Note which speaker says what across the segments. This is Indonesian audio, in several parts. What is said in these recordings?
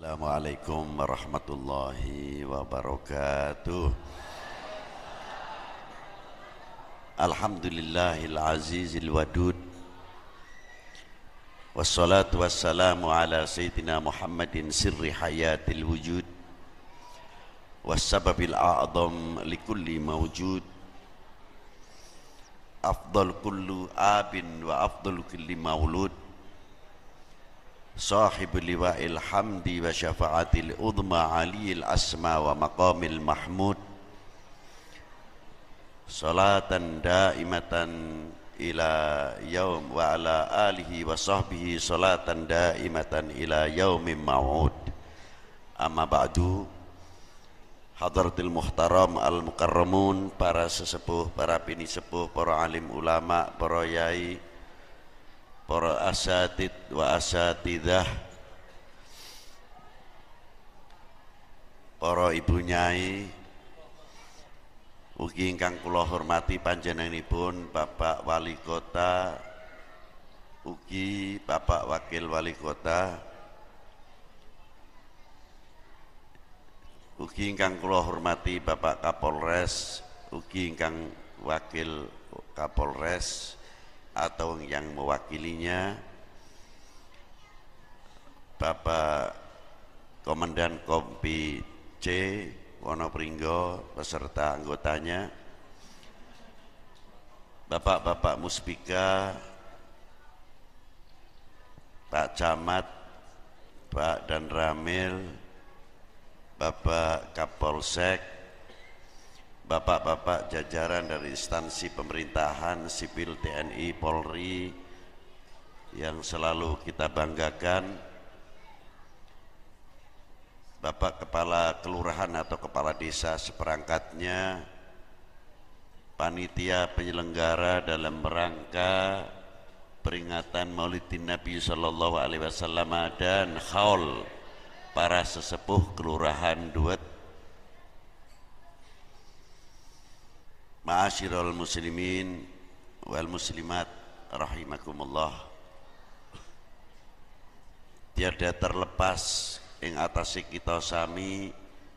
Speaker 1: Assalamualaikum warahmatullahi wabarakatuh. Alhamdulillahil azizil wadud. Wassalatu wassalamu ala sayyidina Muhammadin sirri hayatil wujud wassababil a'zam likulli mawjud. Afdal kullu abin wa afdal kulli maulud. Sahibul liwa'il hamdi wa syafa'atil udma aliyil asma wa maqamil mahmud. Salatan daimatan ila yaum wa ala alihi wa sahbihi salatan daimatan ila yaumin ma'ud. Amma ba'du. Hadratil muhtaram al-mukarramun, para sesepuh, para bini sepuh, para alim ulama, para yai, para asatid wa asatidah, para ibu nyai, ugi ingkang kula hormati panjenenganipun Bapak Wali Kota, ugi Bapak Wakil Wali Kota, ugi ingkang kula hormati Bapak Kapolres, ugi ingkang Wakil Kapolres atau yang mewakilinya, Bapak Komandan Kompi C Wonopringgo beserta anggotanya, Bapak-bapak Muspika, Pak Camat, Pak Dan Ramil, Bapak Kapolsek, bapak-bapak jajaran dari instansi pemerintahan, sipil, TNI, Polri yang selalu kita banggakan, Bapak Kepala Kelurahan atau Kepala Desa seperangkatnya, panitia penyelenggara dalam rangka peringatan Maulidin Nabi Sallallahu Alaihi Wasallam dan haul para sesepuh Kelurahan Duet, Ma'asyiral muslimin wal muslimat rahimakumullah. Tiada terlepas ing atase kita sami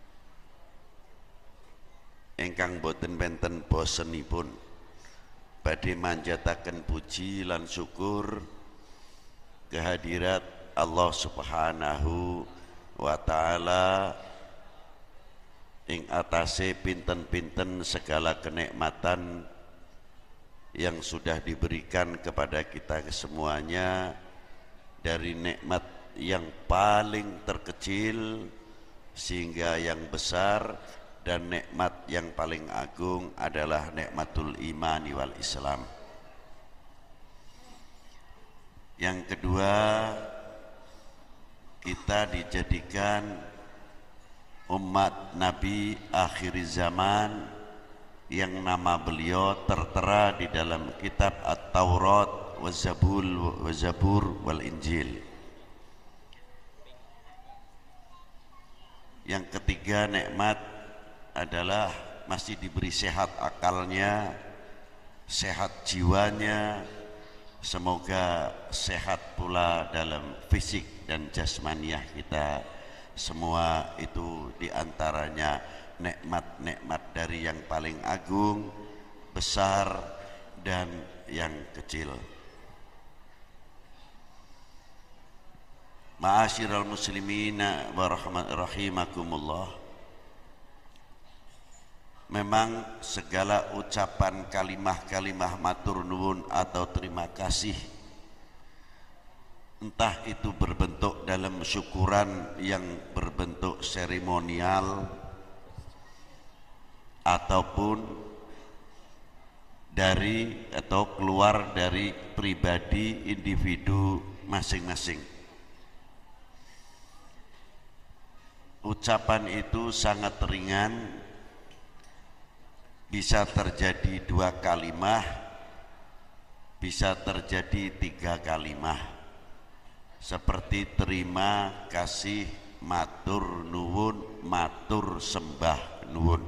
Speaker 1: ingkang boten benten bosenipun badhe manjataken puji lan syukur kehadirat Allah Subhanahu wa taala ing atase pinten-pinten segala kenikmatan yang sudah diberikan kepada kita semuanya, dari nikmat yang paling terkecil sehingga yang besar, dan nikmat yang paling agung adalah nikmatul imani wal Islam. Yang kedua, kita dijadikan umat Nabi akhir zaman yang nama beliau tertera di dalam kitab At-Taurat wa Zabur wal Injil. Yang ketiga nikmat adalah masih diberi sehat akalnya, sehat jiwanya, semoga sehat pula dalam fisik dan jasmaniah kita. Semua itu diantaranya nikmat-nikmat dari yang paling agung, besar, dan yang kecil. Ma'asyiral muslimina wa rahimakumullah. Memang segala ucapan kalimah-kalimah matur nuwun atau terima kasih, entah itu berbentuk dalam syukuran yang berbentuk seremonial ataupun dari atau keluar dari pribadi individu masing-masing. Ucapan itu sangat ringan, bisa terjadi 2 kalimah, bisa terjadi 3 kalimah. Seperti terima kasih, matur nuwun, matur sembah nuwun.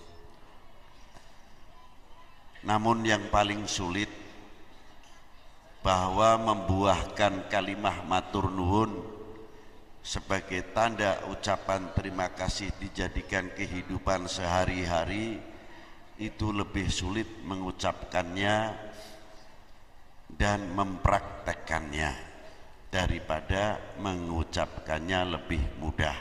Speaker 1: Namun yang paling sulit bahwa membuahkan kalimah matur nuwun sebagai tanda ucapan terima kasih dijadikan kehidupan sehari-hari, itu lebih sulit mengucapkannya dan mempraktekkannya daripada mengucapkannya lebih mudah.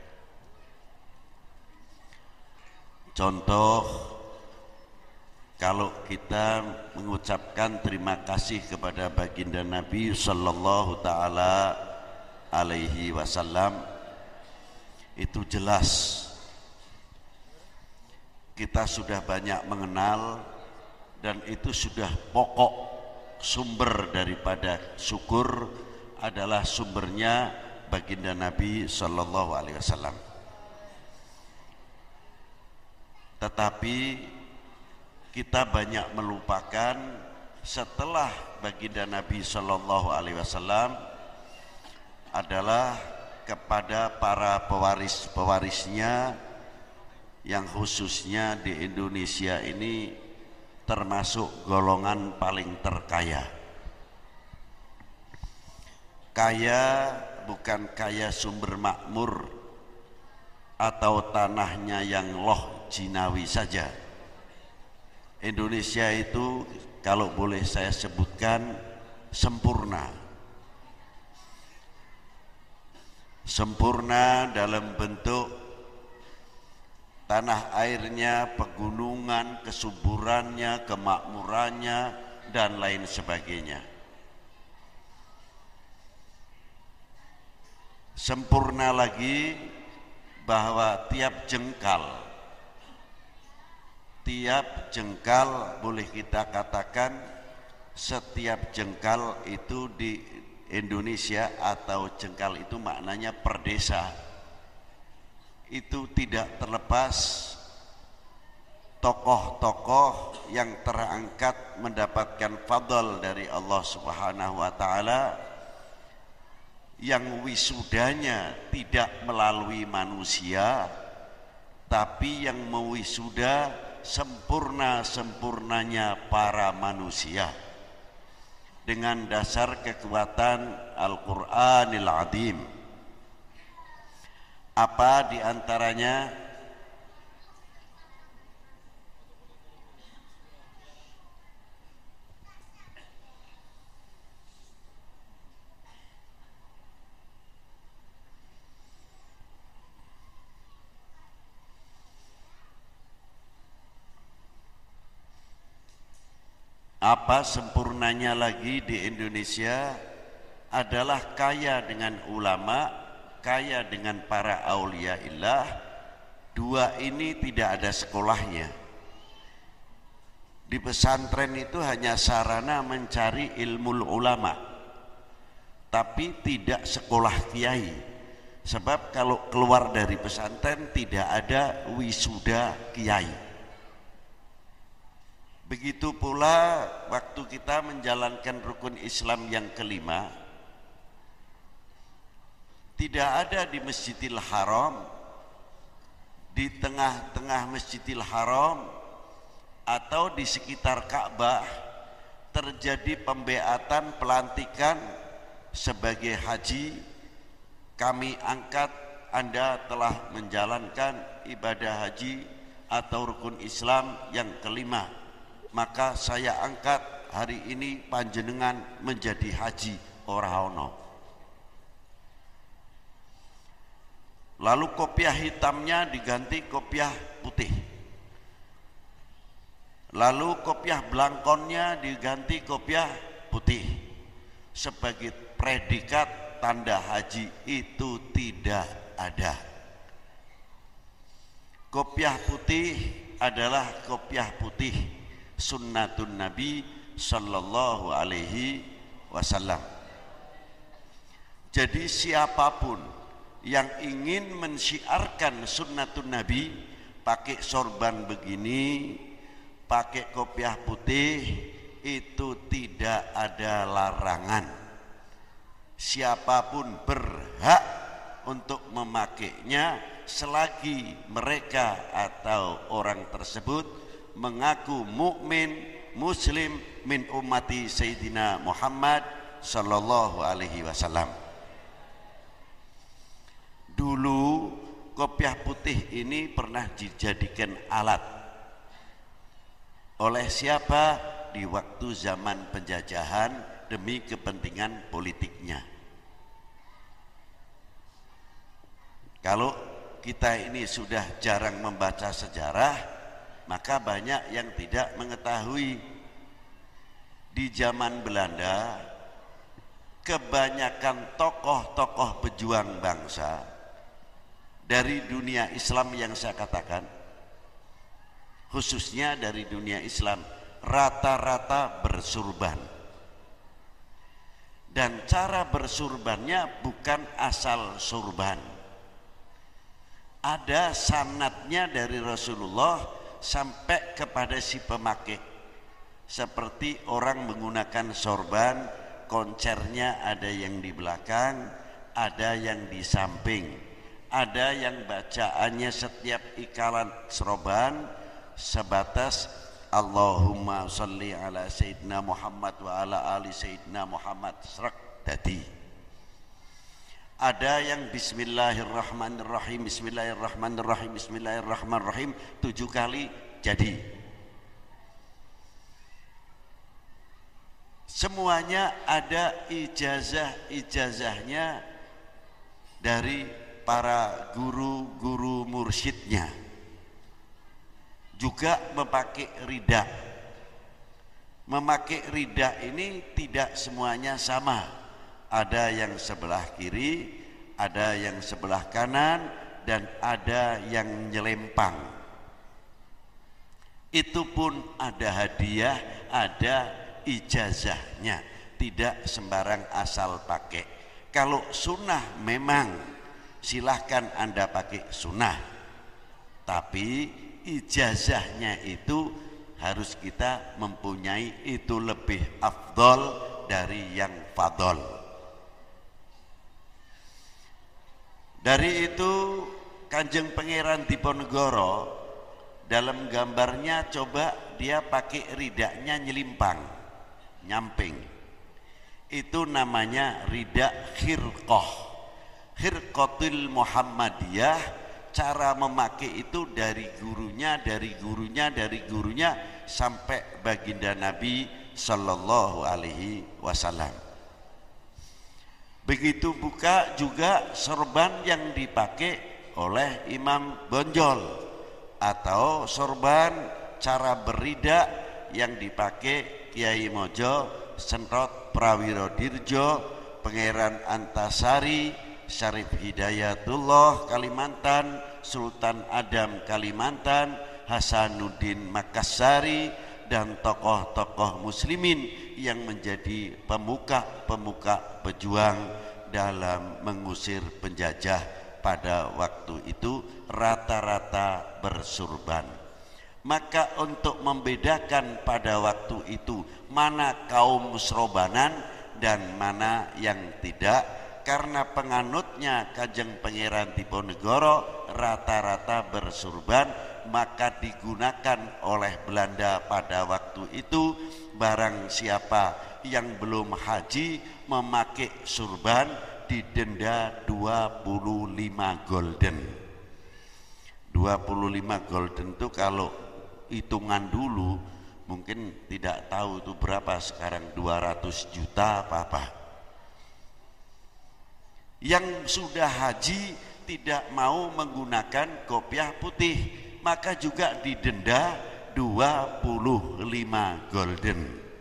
Speaker 1: Contoh, kalau kita mengucapkan terima kasih kepada baginda Nabi sallallahu taala alaihi wasallam, itu jelas kita sudah banyak mengenal dan itu sudah pokok sumber daripada syukur adalah sumbernya baginda Nabi sallallahu alaihi wasallam. Tetapi kita banyak melupakan setelah baginda Nabi sallallahu alaihi wasallam adalah kepada para pewaris-pewarisnya yang khususnya di Indonesia ini termasuk golongan paling terkaya. Kaya bukan kaya sumber makmur atau tanahnya yang loh jinawi saja. Indonesia itu kalau boleh saya sebutkan sempurna. Sempurna dalam bentuk tanah airnya, pegunungan, kesuburannya, kemakmurannya, dan lain sebagainya. Sempurna lagi bahwa tiap jengkal boleh kita katakan setiap jengkal itu di Indonesia atau jengkal itu maknanya per desa, itu tidak terlepas tokoh-tokoh yang terangkat mendapatkan fadl dari Allah Subhanahu wa taala, yang wisudanya tidak melalui manusia, tapi yang mewisuda sempurna-sempurnanya para manusia dengan dasar kekuatan Al-Qur'anil Azim. Apa diantaranya? Apa sempurnanya lagi di Indonesia adalah kaya dengan ulama, kaya dengan para auliaillah. Dua ini tidak ada sekolahnya. Di pesantren itu hanya sarana mencari ilmu ulama, tapi tidak sekolah kiai. Sebab kalau keluar dari pesantren tidak ada wisuda kiai. Begitu pula waktu kita menjalankan rukun Islam yang kelima, tidak ada di Masjidil Haram, di tengah-tengah Masjidil Haram atau di sekitar Ka'bah terjadi pembeatan pelantikan sebagai haji. Kami angkat Anda telah menjalankan ibadah haji atau rukun Islam yang kelima, maka saya angkat hari ini panjenengan menjadi haji ora ono. Lalu kopiah hitamnya diganti kopiah putih. Lalu kopiah belangkonnya diganti kopiah putih. Sebagai predikat tanda haji itu tidak ada. Kopiah putih adalah kopiah putih sunnatun Nabi sallallahu alaihi wasallam. Jadi siapapun yang ingin mensyiarkan sunnatun Nabi pakai sorban begini, pakai kopiah putih, itu tidak ada larangan. Siapapun berhak untuk memakainya selagi mereka atau orang tersebut mengaku mukmin muslim min ummati Sayyidina Muhammad sallallahu alaihi wasallam. Dulu kopiah putih ini pernah dijadikan alat oleh siapa? Di waktu zaman penjajahan demi kepentingan politiknya. Kalau kita ini sudah jarang membaca sejarah, maka banyak yang tidak mengetahui. Di zaman Belanda, kebanyakan tokoh-tokoh pejuang bangsa dari dunia Islam yang saya katakan, khususnya dari dunia Islam, rata-rata bersurban. Dan cara bersurbannya bukan asal surban. Ada sanadnya dari Rasulullah sampai kepada si pemakai. Seperti orang menggunakan sorban, koncernya ada yang di belakang, ada yang di samping, ada yang bacaannya setiap ikalan sorban sebatas Allahumma sholli ala Sayyidina Muhammad wa ala ali Sayyidina Muhammad serak tadi. Ada yang Bismillahirrahmanirrahim, Bismillahirrahmanirrahim, Bismillahirrahmanirrahim 7 kali jadi. Semuanya ada ijazah-ijazahnya dari para guru-guru mursyidnya. Juga memakai rida. Memakai rida ini tidak semuanya sama. Ada yang sebelah kiri, ada yang sebelah kanan, dan ada yang nyelempang. Itu pun ada hadiah, ada ijazahnya, tidak sembarang asal pakai. Kalau sunnah memang silahkan Anda pakai sunnah, tapi ijazahnya itu harus kita mempunyai, itu lebih afdol dari yang fadol. Dari itu Kanjeng Pangeran Diponegoro dalam gambarnya coba dia pakai ridaknya nyelimpang, nyamping. Itu namanya rida khirqah, khirqatul Muhammadiyah. Cara memakai itu dari gurunya, dari gurunya, dari gurunya sampai baginda Nabi Sallallahu Alaihi Wasallam. Begitu buka juga sorban yang dipakai oleh Imam Bonjol, atau sorban cara berida yang dipakai Kiai Mojo, Sentrot Prawiro Dirjo, Pangeran Antasari, Syarif Hidayatullah Kalimantan, Sultan Adam Kalimantan, Hasanuddin Makassari, dan tokoh-tokoh muslimin yang menjadi pemuka-pemuka pejuang dalam mengusir penjajah pada waktu itu, rata-rata bersurban. Maka untuk membedakan pada waktu itu mana kaum musrobanan dan mana yang tidak, karena penganutnya Kanjeng Pangeran Diponegoro rata-rata bersurban, maka digunakan oleh Belanda pada waktu itu. Barang siapa yang belum haji memakai surban didenda 25 golden. 25 golden itu kalau hitungan dulu mungkin tidak tahu itu berapa sekarang, 200 juta apa-apa. Yang sudah haji tidak mau menggunakan kopiah putih, maka juga didenda 25 golden.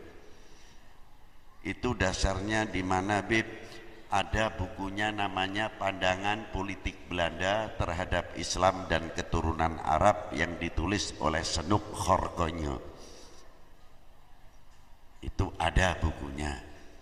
Speaker 1: Itu dasarnya di mana, Bib? Ada bukunya namanya Pandangan Politik Belanda Terhadap Islam dan Keturunan Arab yang ditulis oleh Senuk Khorkonyo. Itu ada bukunya.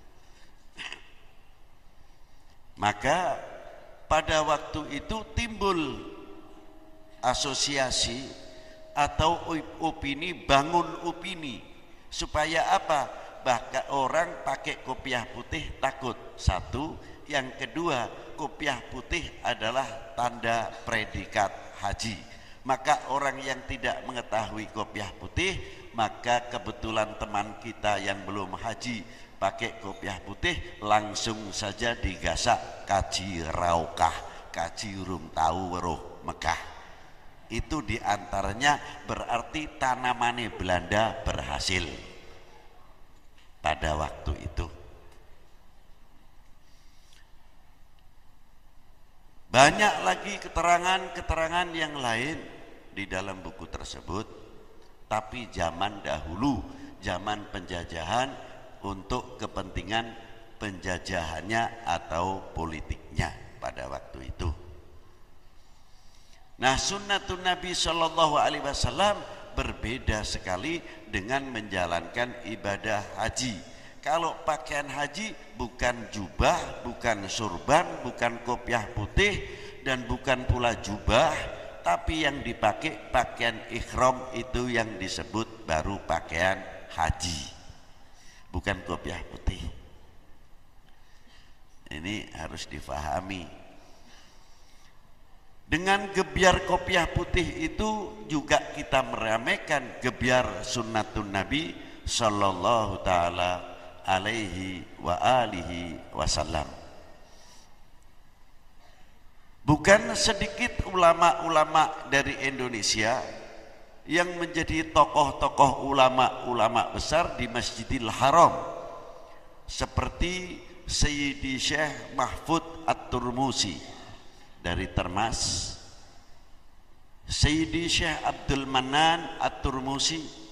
Speaker 1: Maka pada waktu itu timbul asosiasi atau opini, bangun opini. Supaya apa? Bahkan orang pakai kopiah putih takut. Satu, yang kedua, kopiah putih adalah tanda predikat haji. Maka orang yang tidak mengetahui kopiah putih, maka kebetulan teman kita yang belum haji pakai kopiah putih, langsung saja digasak kaji raukah, kaji urung tahu weruh Mekah. Itu diantaranya berarti tanamannya Belanda berhasil pada waktu itu. Banyak lagi keterangan-keterangan yang lain di dalam buku tersebut, tapi zaman dahulu, zaman penjajahan untuk kepentingan penjajahannya atau politiknya pada waktu itu. Nah, sunnatun Nabi Shallallahu Alaihi Wasallam berbeda sekali dengan menjalankan ibadah haji. Kalau pakaian haji bukan jubah, bukan surban, bukan kopiah putih, dan bukan pula jubah, tapi yang dipakai pakaian ihram itu yang disebut baru pakaian haji, bukan kopiah putih. Ini harus difahami. Dengan gebyar kopiah putih itu juga kita meramaikan gebyar sunnatun Nabi Sallallahu Ta'ala alaihi wa alihi wasallam. Bukan sedikit ulama-ulama dari Indonesia yang menjadi tokoh-tokoh ulama-ulama besar di Masjidil Haram, seperti Sayyidi Syekh Mahfud At-Turmusi dari Termas, Sayyidi Syekh Abdul Manan At-Turmusi,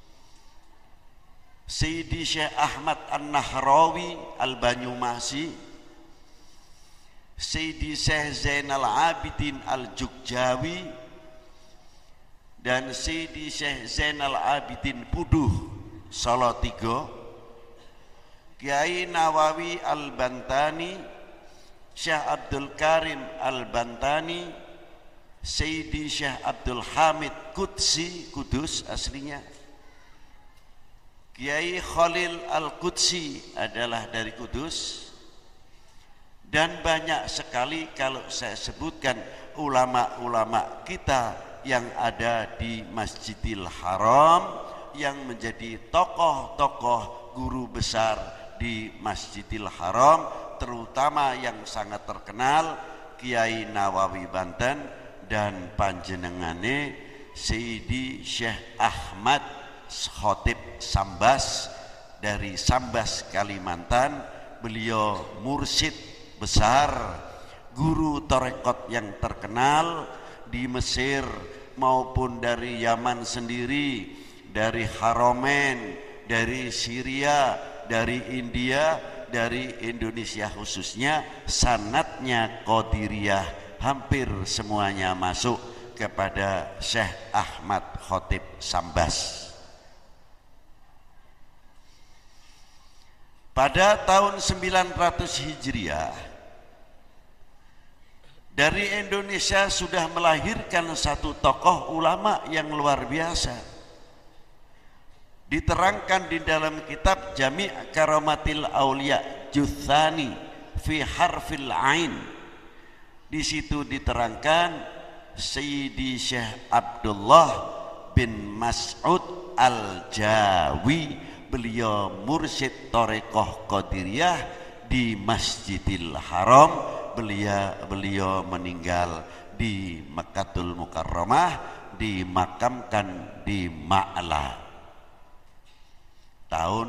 Speaker 1: Sayyidi Syekh Ahmad An-Nahrawi Al-Banyumasi, Sayyidi Syekh Zainal Abidin Al-Jukjawi, dan Sayyidi Syekh Zainal Abidin Puduh Salatiga, Kiai Nawawi Al-Bantani, Syekh Abdul Karim Al-Bantani, Sayyidi Syekh Abdul Hamid Qudsi, Kudus aslinya, Kiai Khalil Al-Qudsi adalah dari Kudus, dan banyak sekali kalau saya sebutkan ulama-ulama kita yang ada di Masjidil Haram yang menjadi tokoh-tokoh guru besar di Masjidil Haram, terutama yang sangat terkenal Kiai Nawawi Banten dan panjenengane Sayyidi Syekh Ahmad Khotib Sambas dari Sambas, Kalimantan. Beliau mursyid besar, guru tarekat yang terkenal di Mesir maupun dari Yaman sendiri, dari Haramain, dari Syria, dari India, dari Indonesia khususnya. Sanadnya Qadiriyah, hampir semuanya masuk kepada Syekh Ahmad Khotib Sambas. Pada tahun 900 Hijriah, dari Indonesia sudah melahirkan satu tokoh ulama yang luar biasa. Diterangkan di dalam kitab Jami' Karamatil Aulia Juthani fi Harfil Ain. Di situ diterangkan Sayyidi Syekh Abdullah bin Mas'ud Al-Jawi, beliau mursyid Thariqah Qadiriyah di Masjidil Haram. Beliau meninggal di Mekkatul Mukarramah, dimakamkan di Ma'la tahun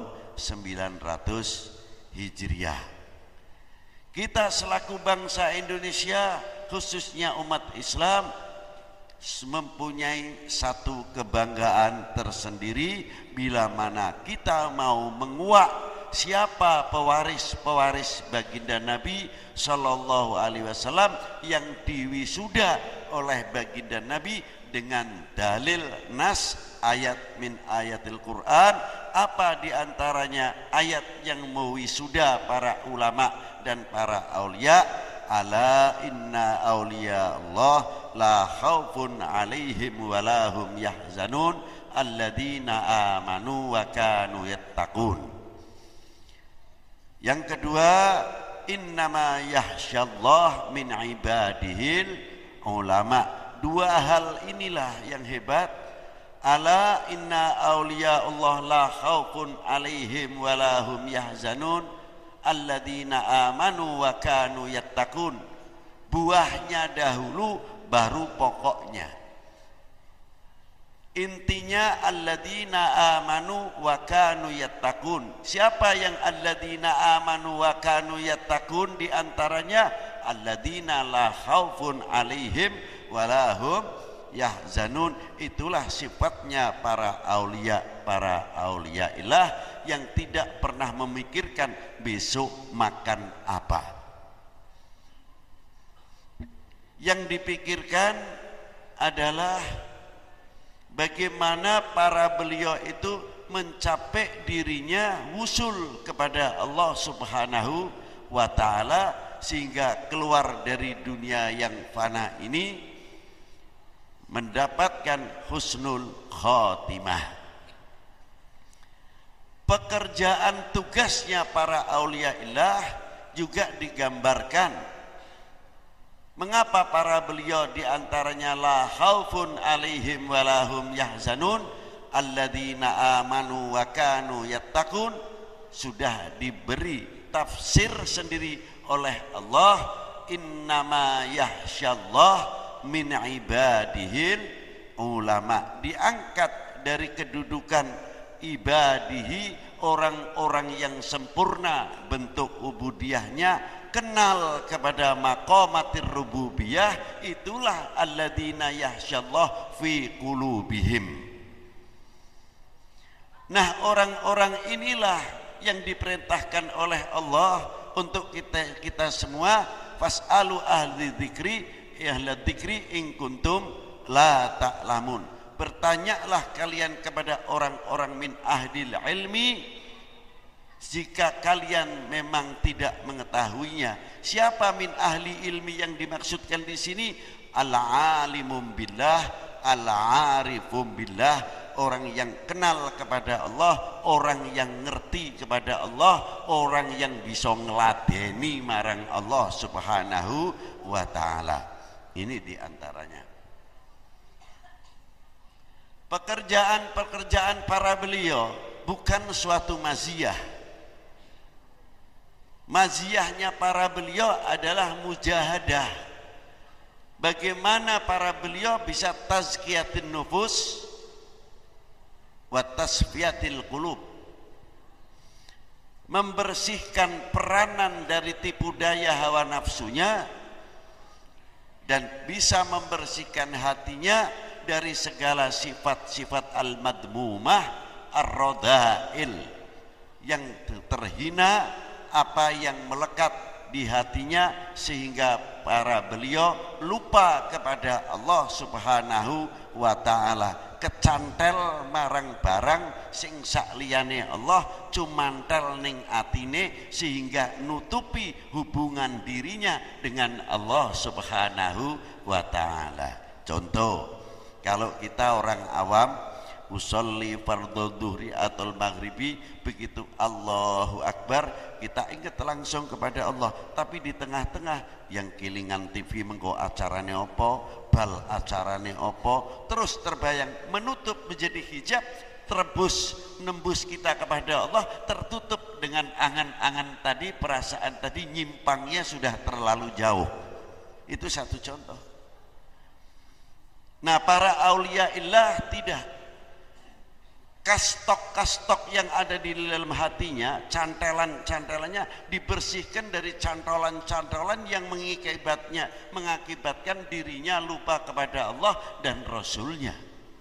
Speaker 1: 900 Hijriah. Kita selaku bangsa Indonesia, khususnya umat Islam, mempunyai satu kebanggaan tersendiri bila mana kita mau menguak siapa pewaris baginda Nabi Sallallahu Alaihi Wasallam yang diwisuda oleh baginda Nabi dengan dalil nas ayat min ayatil Quran. Apa diantaranya ayat yang mewisuda para ulama dan para aulia? Ala inna awliya Allah la khawfun alaihim wa lahum yahzanun alladzina amanu wa kanu yattaqun. Yang kedua, innama yahsyallah min ibadihil ulama. Dua hal inilah yang hebat. Ala inna awliya Allah la khawfun alaihim wa lahum yahzanun alladzina amanu wa kanu yattaqun. buahnya dahulu baru pokoknya. Intinya alladzina amanu wa kanu yattaqun. Siapa yang alladzina amanu wa kanu yattaqun? Di antaranya alladzina la khaufun alaihim wa lahum yahzanun. Itulah sifatnya para aulia ilah yang tidak pernah memikirkan besok makan apa. Yang dipikirkan adalah bagaimana para beliau itu mencapai dirinya wusul kepada Allah Subhanahu wa ta'ala, sehingga keluar dari dunia yang fana ini mendapatkan husnul khotimah. Pekerjaan tugasnya para aulia ilah juga digambarkan. Mengapa para beliau diantaranya la khaufun alaihim walahum yahzanun alladzina amanu wa kanu yattaqun? Sudah diberi tafsir sendiri oleh Allah, innama yahsyallah min ibadihil ulama. Diangkat dari kedudukan ibadihi, orang-orang yang sempurna bentuk ubudiyahnya, kenal kepada maqamatir rububiyah, itulah alladzina yahsyallah fi qulubihim. Nah, orang-orang inilah yang diperintahkan oleh Allah untuk kita semua, fas'alu ahli dzikri ahla dzikri in kuntum la ta'lamun. Bertanyalah kalian kepada orang-orang min ahlil ilmi jika kalian memang tidak mengetahuinya. Siapa min ahli ilmi yang dimaksudkan di sini? Al-alimum billah, al-arifum billah, orang yang kenal kepada Allah, orang yang ngerti kepada Allah, orang yang bisa ngeladeni marang Allah Subhanahu wa ta'ala. Ini diantaranya. Pekerjaan-pekerjaan para beliau bukan suatu maziyah. Maziyahnya para beliau adalah mujahadah. Bagaimana para beliau bisa tazkiyatin nufus wa tasfiyatil qulub, membersihkan peranan dari tipu daya hawa nafsunya dan bisa membersihkan hatinya dari segala sifat-sifat al-madmumah ar-radha'il, yang terhina, apa yang melekat di hatinya, sehingga para beliau lupa kepada Allah Subhanahu wa ta'ala, kecantel marang barang sing sakliyane Allah, cumantel ning atine, sehingga nutupi hubungan dirinya dengan Allah Subhanahu wa ta'ala. Contoh, kalau kita orang awam usolli fardhu dhuhri atau maghribi, begitu Allahu Akbar kita ingat langsung kepada Allah, tapi di tengah-tengah yang kilingan TV mengko acarane opo, bal acarane opo, terus terbayang menutup menjadi hijab, terbus nembus kita kepada Allah, tertutup dengan angan-angan tadi, perasaan tadi, nyimpangnya sudah terlalu jauh. Itu satu contoh. Nah, para aulia illah tidak. Kastok-kastok yang ada di dalam hatinya, cantelan-cantelannya dibersihkan dari cantolan-cantolan yang mengakibatkan dirinya lupa kepada Allah dan Rasulnya.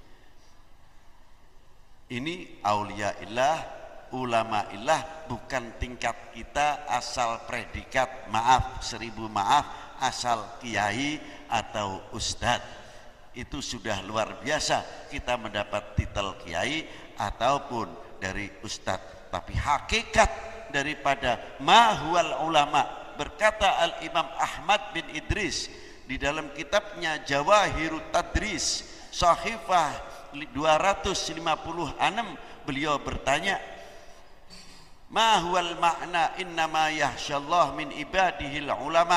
Speaker 1: Ini aulia illah, ulama illah, bukan tingkat kita asal predikat, maaf, 1000 maaf, asal kiai atau ustadz. Itu sudah luar biasa kita mendapat titel kiai ataupun dari ustadz. Tapi hakikat daripada mahwal ulama, berkata Al-Imam Ahmad bin Idris di dalam kitabnya Jawahirut Tadris Sahifah 256, beliau bertanya, mahwal makna innama yahsyallah min ibadihil ulama.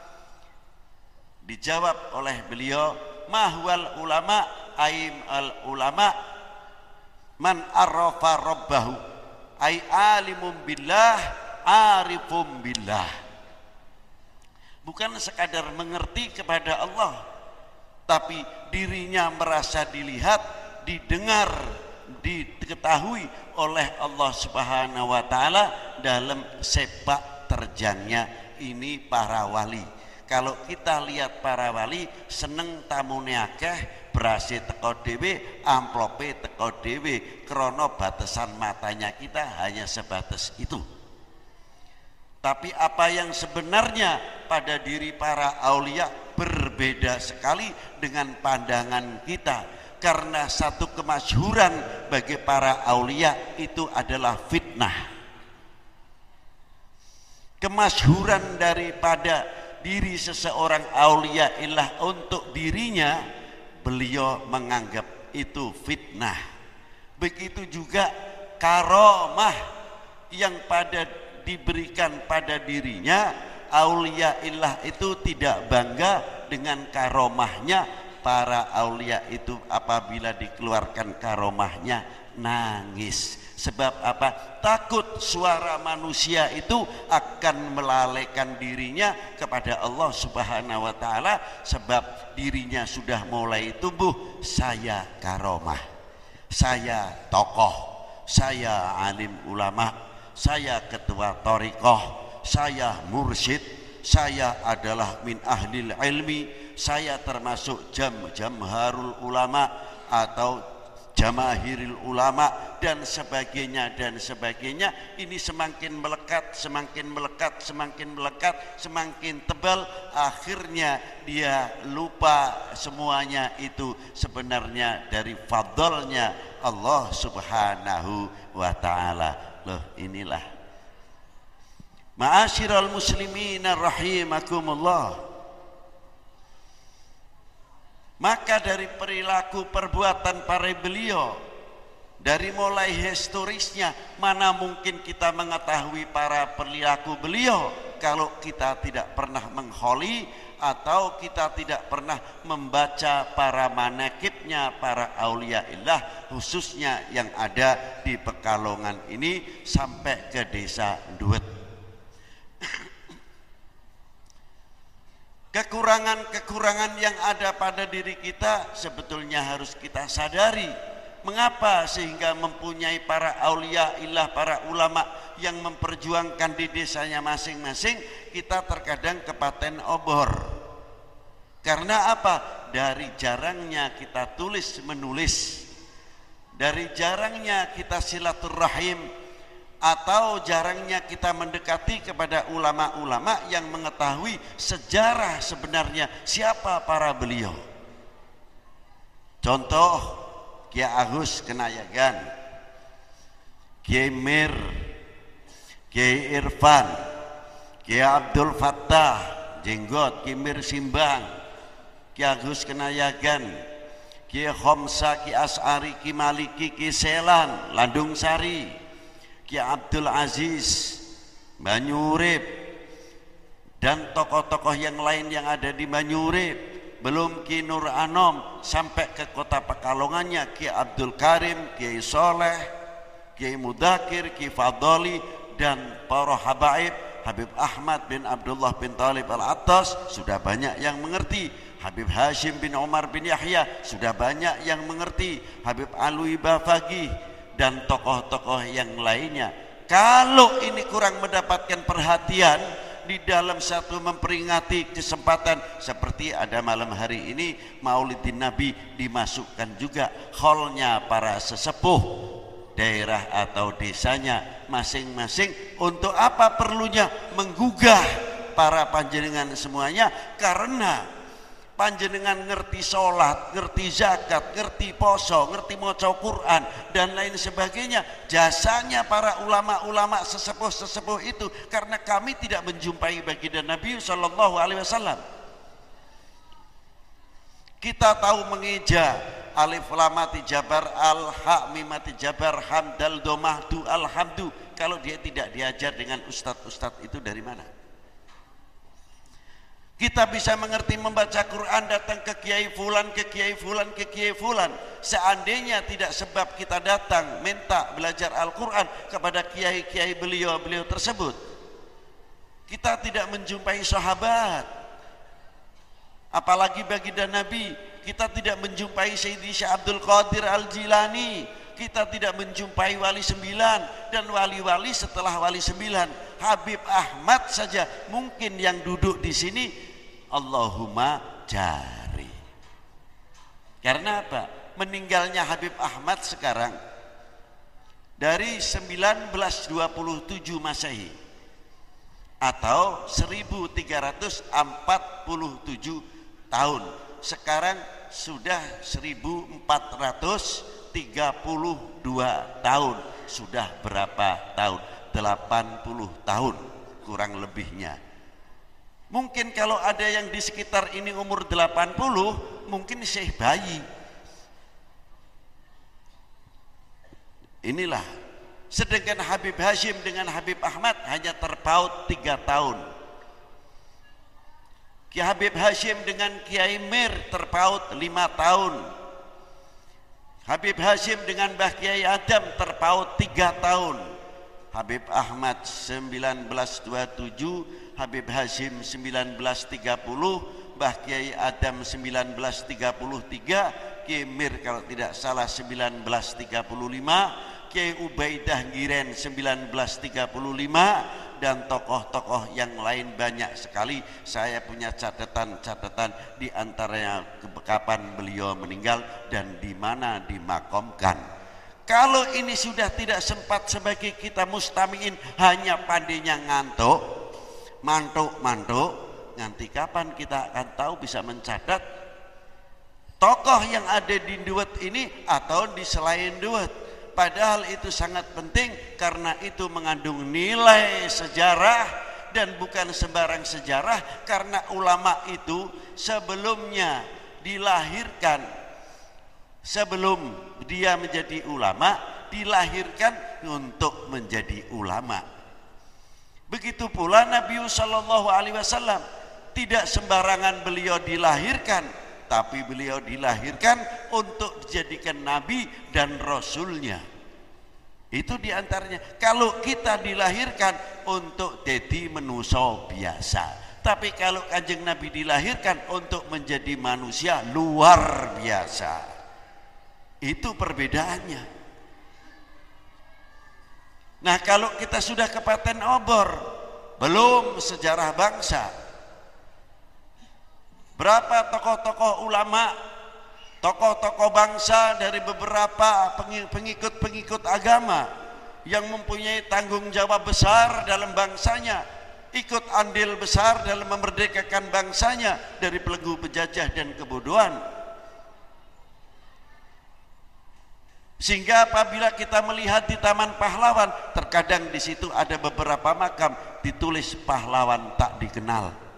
Speaker 1: Dijawab oleh beliau, mahwal ulama aim al ulama man arrafa rabbahu ay alimum billah arifum billah. bukan sekadar mengerti kepada Allah, tapi dirinya merasa dilihat, didengar, diketahui oleh Allah Subhanahu wa taala dalam sepak terjangnya ini para wali. Kalau kita lihat para wali seneng tamune akeh, berase teko dhewe, amplope teko dhewe, krana batasan matanya kita hanya sebatas itu. Tapi apa yang sebenarnya pada diri para aulia berbeda sekali dengan pandangan kita, karena satu kemasyhuran bagi para aulia itu adalah fitnah. Kemasyhuran daripada diri seseorang aulia ilah untuk dirinya, beliau menganggap itu fitnah. Begitu juga karomah yang diberikan pada dirinya, aulia ilah itu tidak bangga dengan karomahnya. Para aulia itu apabila dikeluarkan karomahnya nangis. Sebab apa? Takut suara manusia itu akan melalaikan dirinya kepada Allah Subhanahu wa taala, sebab dirinya sudah mulai tumbuh. Saya karomah, saya tokoh, saya alim ulama, saya ketua thariqah, saya mursyid, saya adalah min ahlil ilmi, saya termasuk jamharul ulama atau jamahiril ulama dan sebagainya dan sebagainya. Ini semakin melekat, semakin melekat, semakin melekat, semakin tebal, akhirnya dia lupa semuanya itu sebenarnya dari fadlnya Allah Subhanahu wa taala. Loh, inilah ma'asyiral muslimin rahimakumullah. Maka dari perilaku perbuatan para beliau, dari mulai historisnya, mana mungkin kita mengetahui para perilaku beliau kalau kita tidak pernah mengholi atau kita tidak pernah membaca para manakibnya para auliaillah, khususnya yang ada di Pekalongan ini sampai ke desa Duet. Kekurangan-kekurangan yang ada pada diri kita sebetulnya harus kita sadari. Mengapa sehingga mempunyai para aulia ilah, para ulama yang memperjuangkan di desanya masing-masing, kita terkadang kepaten obor. Karena apa? Dari jarangnya kita tulis menulis, dari jarangnya kita silaturahim, atau jarangnya kita mendekati kepada ulama-ulama yang mengetahui sejarah sebenarnya siapa para beliau. Contoh Kiai Agus Kenayagan, Kiai Mir, Kiai Irfan, Kiai Abdul Fattah Jenggot, Kiai Mir Simbang, Kiai Agus Kenayagan, Kiai Khomsa, Kiai As'ari, Kiai Maliki, Kiai Selan, Landung Sari, Kiai Abdul Aziz, Banyurip, dan tokoh-tokoh yang lain yang ada di Banyurip, belum Kiai Nur Anom sampai ke kota Pekalongannya Kiai Abdul Karim, Kiai Soleh, Kiai Mudakir, Kiai Fadoli, dan para habaib, Habib Ahmad bin Abdullah bin Talib Al-Attas, sudah banyak yang mengerti. Habib Hashim bin Umar bin Yahya, sudah banyak yang mengerti. Habib Alwi Bafagi dan tokoh-tokoh yang lainnya. Kalau ini kurang mendapatkan perhatian di dalam satu memperingati kesempatan seperti ada malam hari ini, Maulidin Nabi, dimasukkan juga holnya para sesepuh daerah atau desanya masing-masing. Untuk apa perlunya menggugah para panjenengan semuanya? Karena panjenengan ngerti sholat, ngerti zakat, ngerti poso, ngerti maca Quran dan lain sebagainya. Jasanya para ulama-ulama sesepuh-sesepuh itu, karena kami tidak menjumpai baginda Nabi SAW. Kita tahu mengeja alif lam tijabar al ha mim tijabar hamdal domah du alhamdu. Kalau dia tidak diajar dengan ustadz-ustadz itu dari mana? Kita bisa mengerti membaca Quran, datang ke Kiai Fulan, ke Kiai Fulan, ke Kiai Fulan. Seandainya tidak sebab kita datang minta belajar Al-Quran kepada kiai-kiai beliau tersebut, kita tidak menjumpai sahabat. Apalagi baginda Nabi, kita tidak menjumpai Sayyidi Syekh Abdul Qadir Al-Jilani, kita tidak menjumpai wali 9 dan wali-wali setelah wali 9. Habib Ahmad saja mungkin yang duduk di sini Allahumma jari. Karena apa? Meninggalnya Habib Ahmad sekarang dari 1927 Masehi atau 1347 tahun. Sekarang sudah 1432 tahun. Sudah berapa tahun? 80 tahun kurang lebihnya. Mungkin kalau ada yang di sekitar ini umur 80, mungkin Syekh bayi. Inilah. Sedangkan Habib Hashim dengan Habib Ahmad hanya terpaut 3 tahun. Kiai Habib Hashim dengan Kiai Mir terpaut 5 tahun. Habib Hashim dengan Mbah Kiai Adam terpaut 3 tahun. Habib Ahmad 1927, Habib Hashim 1930, Mbah Kiai Adam 1933, Kiai Mir kalau tidak salah 1935, Kiai Ubaidah Ngiren 1935, dan tokoh-tokoh yang lain banyak sekali. Saya punya catatan-catatan di antaranya kapan beliau meninggal dan di mana dimakamkan. Kalau ini sudah tidak sempat sebagai kita mustamiin hanya pandainya ngantuk, mantuk, nanti kapan kita akan tahu bisa mencatat tokoh yang ada di Duet ini atau di selain Duet. Padahal itu sangat penting karena itu mengandung nilai sejarah dan bukan sembarang sejarah, karena ulama itu sebelumnya dilahirkan, sebelum dia menjadi ulama dilahirkan untuk menjadi ulama. Begitu pula Nabi sallallahu alaihi wasallam, tidak sembarangan beliau dilahirkan, tapi beliau dilahirkan untuk dijadikan nabi dan rasulnya. Itu diantaranya. Kalau kita dilahirkan untuk jadi manusia biasa, tapi kalau Kanjeng Nabi dilahirkan untuk menjadi manusia luar biasa. Itu perbedaannya. Nah, kalau kita sudah ke paten obor, belum sejarah bangsa. Berapa tokoh-tokoh ulama, tokoh-tokoh bangsa dari beberapa pengikut-pengikut agama yang mempunyai tanggung jawab besar dalam bangsanya, ikut andil besar dalam memerdekakan bangsanya dari belenggu penjajah dan kebodohan. Sehingga apabila kita melihat di Taman Pahlawan, terkadang di situ ada beberapa makam ditulis pahlawan tak dikenal.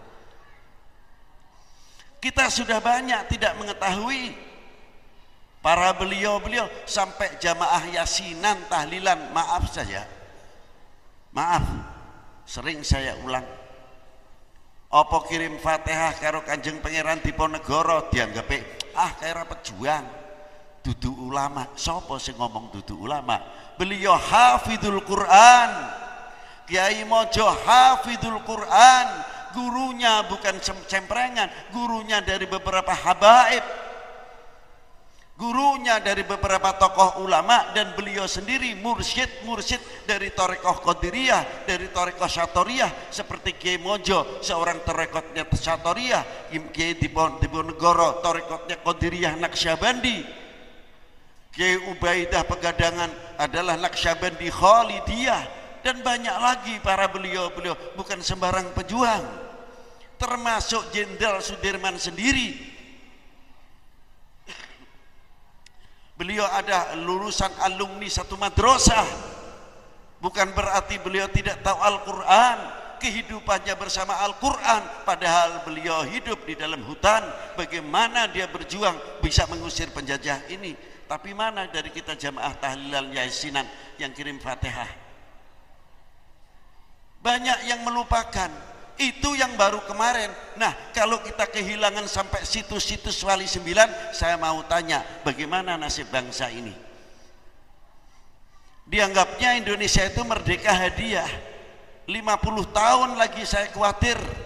Speaker 1: Kita sudah banyak tidak mengetahui para beliau-beliau sampai jamaah yasinan, tahlilan, maaf saja, maaf, sering saya ulang, opo kirim Fatihah karo Kanjeng Pangeran Diponegoro dianggepe kaya pejuang, dudu ulama. Sopo sing ngomong dudu ulama? Beliau hafidul Quran, Kiai Mojo hafidul Quran. Gurunya bukan cemprengan, gurunya dari beberapa habaib, gurunya dari beberapa tokoh ulama, dan beliau sendiri mursyid dari Thariqah Qadiriyah, dari Thariqah Syatoriyah, seperti Kiai Mojo seorang Thariqahnya Syatoriyah, Kiai Diponegoro Thariqahnya Qadiriyah Naqsyabandi, Kiai Ubaidah Pegadangan adalah Naqsyabandi Khalidiyah, dan banyak lagi para beliau-beliau bukan sembarang pejuang. Termasuk Jenderal Sudirman sendiri, beliau ada lulusan alumni satu madrasah. Bukan berarti beliau tidak tahu Al-Quran, kehidupannya bersama Al-Quran, padahal beliau hidup di dalam hutan. Bagaimana dia berjuang bisa mengusir penjajah ini. Tapi mana dari kita jamaah tahlilan yasinan yang kirim Fatihah? Banyak yang melupakan. Itu yang baru kemarin. Nah, kalau kita kehilangan sampai situs-situs wali 9, saya mau tanya, bagaimana nasib bangsa ini? Dianggapnya Indonesia itu merdeka hadiah. 50 tahun lagi saya khawatir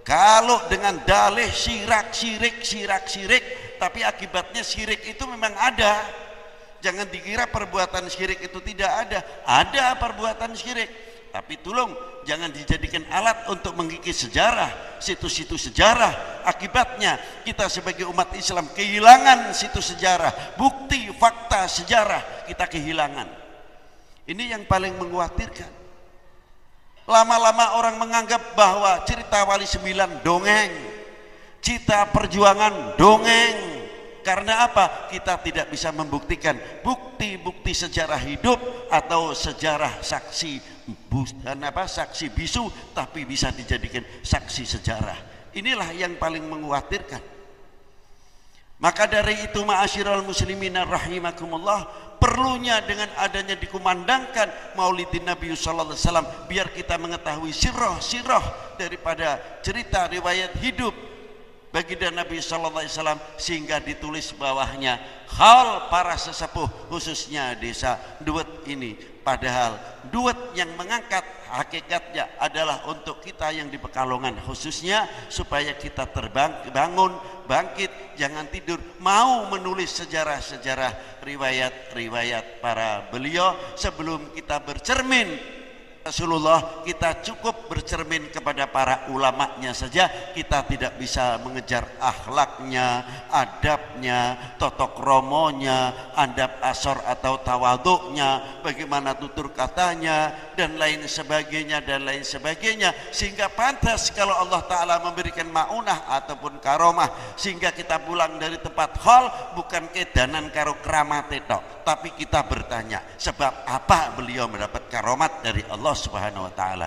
Speaker 1: Kalau dengan dalih syirik, tapi akibatnya syirik itu memang ada. Jangan dikira perbuatan syirik itu tidak ada. Ada perbuatan syirik, tapi tolong jangan dijadikan alat untuk mengikis sejarah, situs-situs sejarah. Akibatnya kita sebagai umat Islam kehilangan situs sejarah, bukti fakta sejarah kita kehilangan. Ini yang paling mengkhawatirkan. Lama-lama orang menganggap bahwa cerita Wali Sembilan dongeng, Cita Perjuangan dongeng. Karena apa? Kita tidak bisa membuktikan bukti-bukti sejarah hidup atau sejarah saksi bisu, tapi bisa dijadikan saksi sejarah. Inilah yang paling mengkhawatirkan. Maka dari itu ma'asyiral muslimin rahimakumullah, perlunya dengan adanya dikumandangkan Maulidin Nabi sallallahu alaihi wasallam biar kita mengetahui sirah daripada cerita riwayat hidup baginda Nabi sallallahu alaihi wasallam, sehingga ditulis bawahnya hal para sesepuh khususnya desa Duet ini. Padahal Duet yang mengangkat hakikatnya adalah untuk kita yang di Pekalongan khususnya, supaya kita terbangun, bangkit, jangan tidur, mau menulis sejarah-sejarah riwayat-riwayat para beliau. Sebelum kita bercermin Rasulullah, kita cukup bercermin kepada para ulamanya saja. Kita tidak bisa mengejar akhlaknya, adabnya, totok romonya, adab asor atau tawaduknya, bagaimana tutur katanya, dan lain sebagainya, sehingga pantas kalau Allah Ta'ala memberikan ma'unah ataupun karomah, sehingga kita pulang dari tempat hal bukan kedanan karo kramate tok, tapi kita bertanya sebab apa beliau mendapat karomat dari Allah Subhanahu wa ta'ala.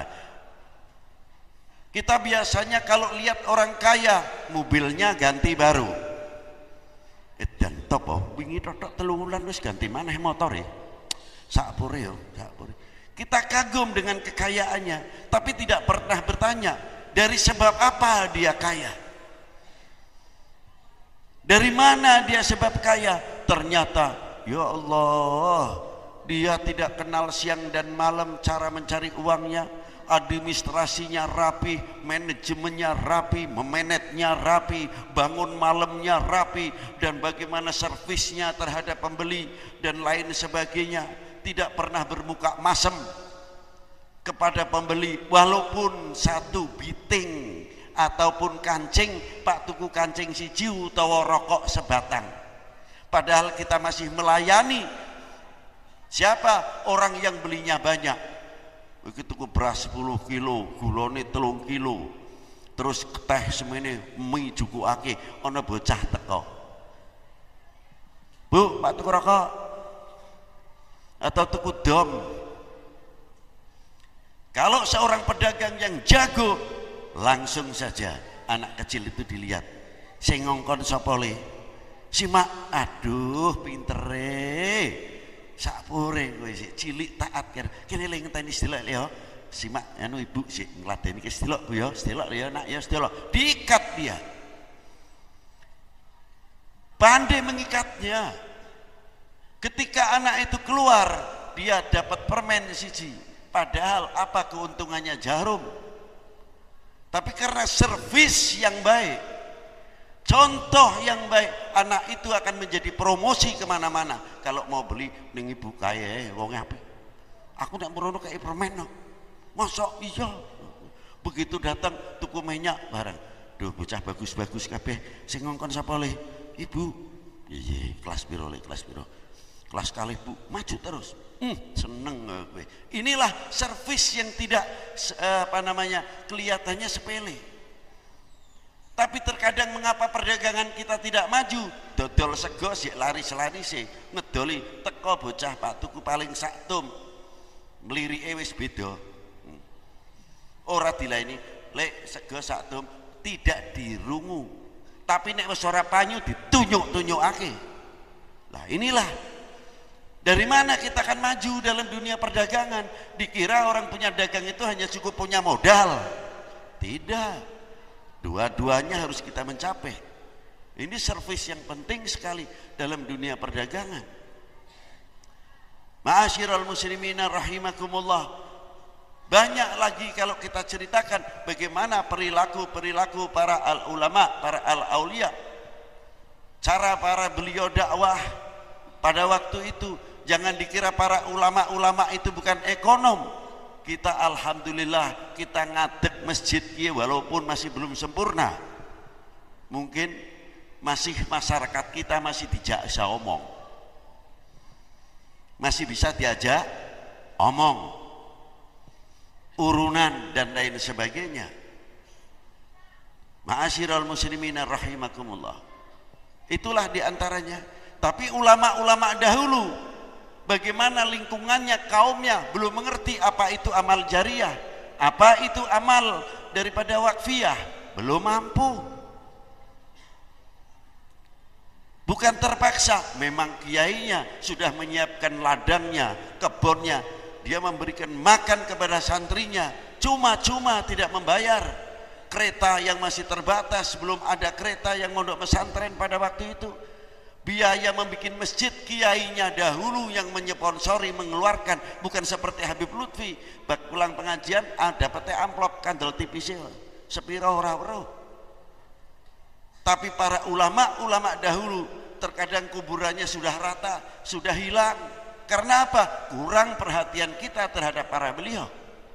Speaker 1: Kita biasanya kalau lihat orang kaya, mobilnya ganti baru. Dan topo wingi totok 3 wulan wis ganti maneh motore. Sakpure yo, sakpure. Kita kagum dengan kekayaannya, tapi tidak pernah bertanya dari sebab apa dia kaya. Dari mana dia sebab kaya? Ternyata ya Allah, dia tidak kenal siang dan malam cara mencari uangnya, administrasinya rapi, manajemennya rapi, memanetnya rapi, bangun malamnya rapi, dan bagaimana servisnya terhadap pembeli dan lain sebagainya. Tidak pernah bermuka masem kepada pembeli, walaupun satu biting ataupun kancing, Pak tuku kancing siji utawa rokok sebatang. Padahal kita masih melayani siapa? Orang yang belinya banyak. Begitu tuku beras 10 kilo, gulone 3 kilo, terus teh semene mie jukukake, ana bocah teko. Bu, Pak tuku rokok atau tuku dom. Kalau seorang pedagang yang jago, langsung saja anak kecil itu dilihat. Sing ngongkon sapa le? Simak, aduh pintere. Sakpure kowe sik cilik taat kene le ngenteni sedilok ya. Simak anu ibu sik ngladeni ke sedilok Bu ya, sedilok ya nak ya sedilok. Diikat dia. Pandai mengikatnya. Ketika anak itu keluar, dia dapat permen siji. Padahal apa keuntungannya jarum? Tapi karena servis yang baik, contoh yang baik, anak itu akan menjadi promosi kemana-mana. Kalau mau beli ning ibu kaya wong apik, aku ndak merono kayak permen no. Mosok iya. Begitu datang tuku minyak barang, duh bocah bagus-bagus kabeh, sing ngongkon sapa le? Ibu. Iya, kelas piro le? Kelas piro? Kelas kalih Bu. Maju terus. Seneng kowe. Inilah servis yang tidak kelihatannya sepele. Tapi terkadang mengapa perdagangan kita tidak maju? Dodol sego sik lari-lari sih, ngedoli teko bocah Pak tuku paling sak tum. Mlirike wis beda. Ora dilaini, lek sego sak tum tidak dirungu. Tapi nek wis ora panyu ditunjuk-tunjukake. Lah inilah dari mana kita akan maju dalam dunia perdagangan. Dikira orang punya dagang itu hanya cukup punya modal. Tidak. Dua-duanya harus kita mencapai. Ini servis yang penting sekali dalam dunia perdagangan. Ma'asyiral muslimina rahimakumullah. Banyak lagi kalau kita ceritakan bagaimana perilaku para al-ulama, para al-aulia, cara para beliau dakwah pada waktu itu. Jangan dikira para ulama-ulama itu bukan ekonom. Kita alhamdulillah kita ngadeg masjid walaupun masih belum sempurna. Mungkin masih masyarakat kita masih dijak omong. Masih bisa diajak omong, urunan dan lain sebagainya. Ma'asyiral muslimin rahimakumullah. Itulah diantaranya. Tapi ulama-ulama dahulu, bagaimana lingkungannya, kaumnya belum mengerti apa itu amal jariyah, apa itu amal daripada wakfiyah, belum mampu. Bukan terpaksa, memang kiainya sudah menyiapkan ladangnya, kebunnya, dia memberikan makan kepada santrinya, cuma-cuma tidak membayar. Kereta yang masih terbatas, belum ada kereta yang mondok pesantren pada waktu itu. Biaya membuat masjid, kiainya dahulu yang menyponsori, mengeluarkan, bukan seperti Habib Lutfi. Bak pulang pengajian ada pete amplop kandel tipis sepiro ora-ora. Tapi para ulama dahulu terkadang kuburannya sudah rata, sudah hilang. Karena apa? Kurang perhatian kita terhadap para beliau.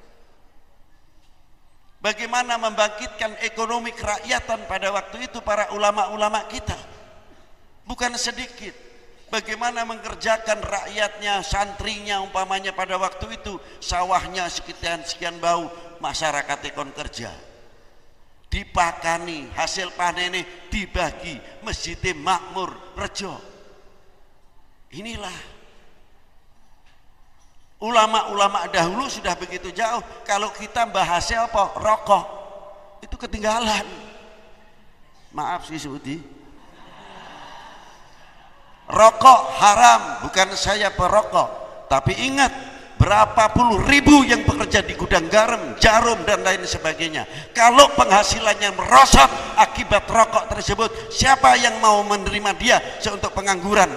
Speaker 1: Bagaimana membangkitkan ekonomi kerakyatan pada waktu itu para ulama-ulama kita? Bukan sedikit. Bagaimana mengerjakan rakyatnya, santrinya umpamanya pada waktu itu, sawahnya sekian bau, masyarakat ekon kerja. Dipakani, hasil panennya dibagi, masjidnya makmur, rejo. Inilah ulama-ulama dahulu sudah begitu jauh. Kalau kita bahasnya apa? Rokok. Itu ketinggalan. Maaf sih Sudi. Rokok haram, bukan saya perokok. Tapi ingat, berapa puluh ribu yang bekerja di gudang garam, jarum dan lain sebagainya. Kalau penghasilannya merosot akibat rokok tersebut, siapa yang mau menerima dia untuk pengangguran?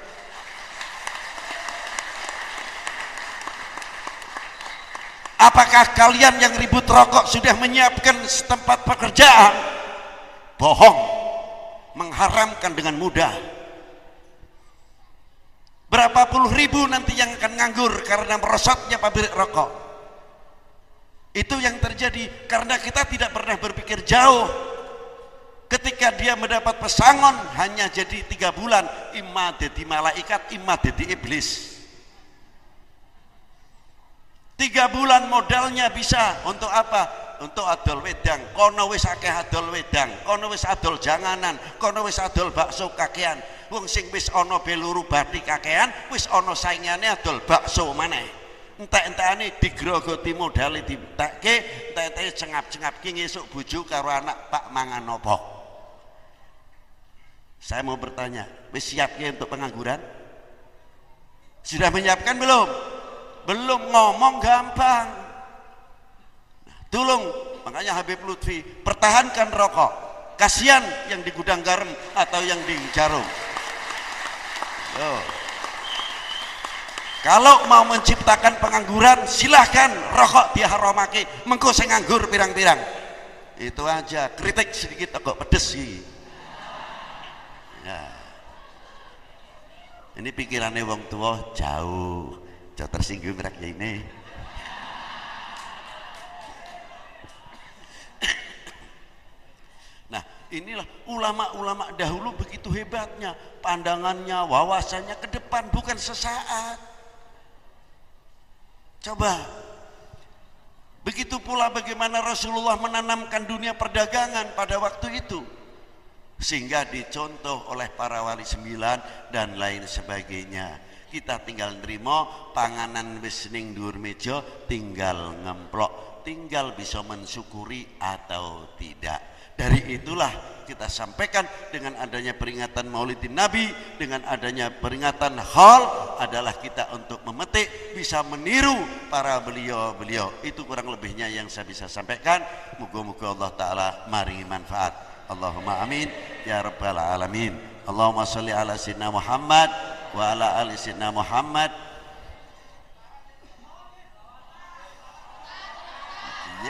Speaker 1: Apakah kalian yang ribut rokok sudah menyiapkan tempat pekerjaan? Bohong, mengharamkan dengan mudah. Berapa puluh ribu nanti yang akan nganggur karena merosotnya pabrik rokok. Itu yang terjadi karena kita tidak pernah berpikir jauh. Ketika dia mendapat pesangon hanya jadi 3 bulan, imma jadi malaikat, imma jadi iblis. 3 bulan modalnya bisa untuk apa? Untuk adol wedang, kono wis akeh adol wedang, kono wis adol janganan, kono wis adol bakso kakean. Wong sing wis ana beluru bathi kakean, wis ana saingane adol bakso maneh. Entek-entekane digrogoti modale ditekke, entek-enteke cengap-cengap ki ngesuk bojo karo anak Pak mangan apa? Saya mau bertanya, wis siap ya untuk pengangguran? Sudah menyiapkan belum? Belum, ngomong gampang. Nah, tolong, makanya Habib Lutfi pertahankan rokok. Kasihan yang di gudang garam atau yang di jarum. Kalau mau menciptakan pengangguran, silahkan rokok diharamake. Mengko sing nganggur pirang-pirang. Itu aja, kritik sedikit agak pedes sih. Ya. Ini pikirannya wong tua jauh. Jauh tersinggung rakyat ini. Nah, inilah ulama-ulama dahulu begitu hebatnya, pandangannya, wawasannya ke depan, bukan sesaat. Coba. Begitu pula bagaimana Rasulullah menanamkan dunia perdagangan pada waktu itu, sehingga dicontoh oleh para wali 9 dan lain sebagainya. Kita tinggal nerima panganan wis ning dhuwur meja, tinggal ngemplok, tinggal bisa mensyukuri atau tidak. Dari itulah kita sampaikan dengan adanya peringatan Maulidin Nabi, dengan adanya peringatan haul adalah kita untuk memetik, bisa meniru para beliau-beliau. Itu kurang lebihnya yang saya bisa sampaikan. Moga-moga Allah Ta'ala maringi manfaat. Allahumma amin ya rabbal alamin. Allahumma sholli ala sayyidina Muhammad wa ala ali sayyidina Muhammad.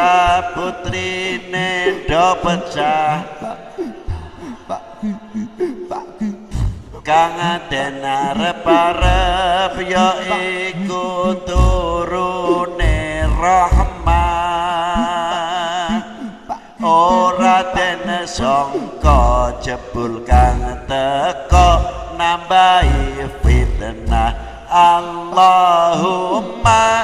Speaker 1: putra putrine do pecah kang den arep-arep ya iku turune rahmat ora den sangka jebul kang teka nambahi fitnah Allahumma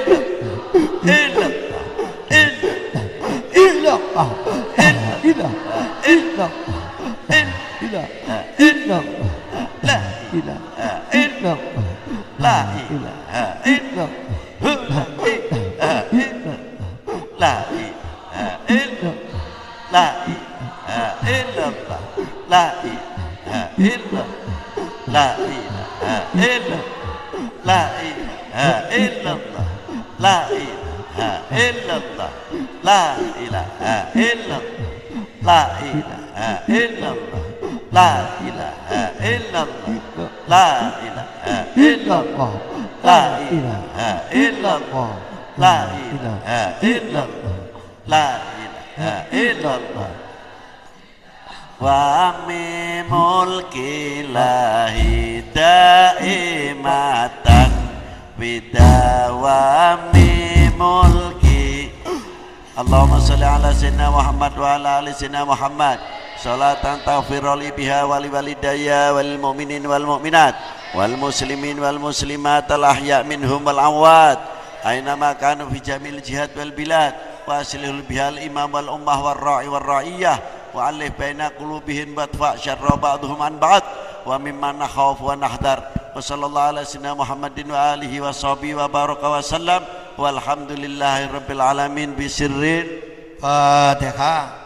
Speaker 1: La ilaha illallah, la ilaha illallah, la ilaha illallah, la ilaha illallah, la ilaha illallah, la ilaha illallah, la ilaha illallah, la ilaha illallah, la ilaha illallah. Wa min mulki lahi daimatan bidawami mulki. Allahumma salli ala sayyidina Muhammad wa ala ali sayyidina Muhammad salatan taghfirul biha wali walidayya wal mu'minin wal mu'minat wal muslimin wal muslimat al ahya minhum wal amwat aina ma kanu fi jamil jihad wal bilad wa aslihul bihal imam wal ummah wal ra'i wal ra'iyah wa alif baina qulubihim badfa syarra ba'dhum an ba'd wa mimma nakhaf wa nahdar wa sallallahu ala sayyidina Muhammadin wa alihi wa sahbihi wa baraka wa sallam walhamdulillahi rabbil alamin bisirrin Fatihah.